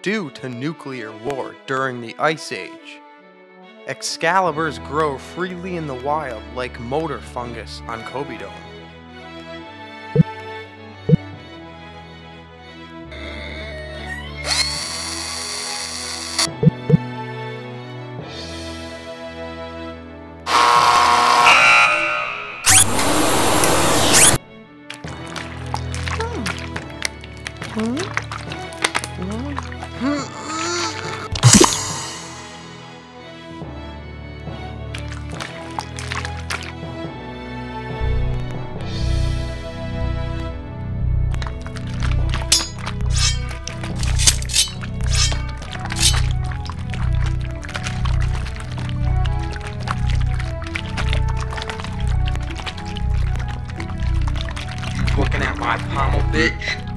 due to nuclear war during the Ice Age. Excaliburs grow freely in the wild like motor fungus on Cobydome. Looking at my pommel, bitch.